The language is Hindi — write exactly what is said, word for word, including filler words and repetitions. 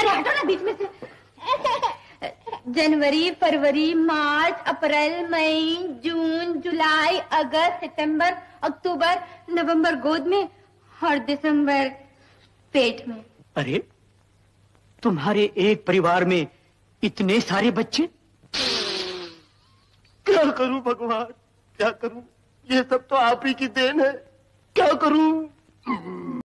अरे हटो ना बीच में से। जनवरी, फरवरी, मार्च, अप्रैल, मई, जून, जुलाई, अगस्त, सितंबर, अक्टूबर, नवंबर गोद में और दिसंबर पेट में। अरे तुम्हारे एक परिवार में इतने सारे बच्चे? क्या करूं भगवान, क्या करूं? ये सब तो आप ही की देन है। क्या करूं?